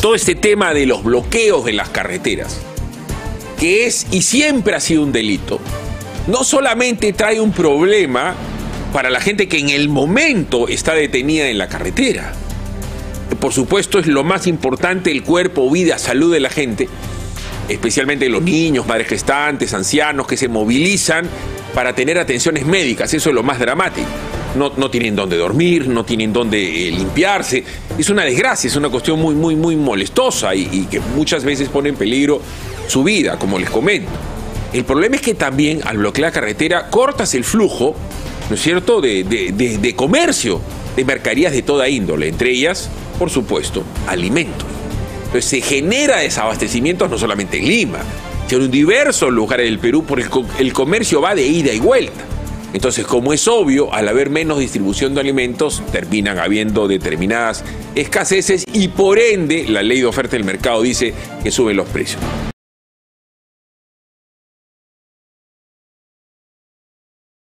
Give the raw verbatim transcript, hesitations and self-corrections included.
todo este tema de los bloqueos de las carreteras, que es y siempre ha sido un delito, no solamente trae un problema para la gente que en el momento está detenida en la carretera. Por supuesto, es lo más importante el cuerpo, vida, salud de la gente, especialmente los niños, madres gestantes, ancianos que se movilizan para tener atenciones médicas. Eso es lo más dramático. No, no tienen dónde dormir, no tienen dónde eh, limpiarse. Es una desgracia, es una cuestión muy, muy, muy molestosa y, y que muchas veces pone en peligro su vida, como les comento. El problema es que también al bloquear la carretera cortas el flujo, ¿no es cierto?, de, de, de, de comercio, de mercaderías de toda índole, entre ellas, por supuesto, alimentos. Entonces se genera desabastecimientos no solamente en Lima, sino en diversos lugares del Perú, porque el, el comercio va de ida y vuelta. Entonces, como es obvio, al haber menos distribución de alimentos, terminan habiendo determinadas escaseces y por ende la ley de oferta del mercado dice que suben los precios.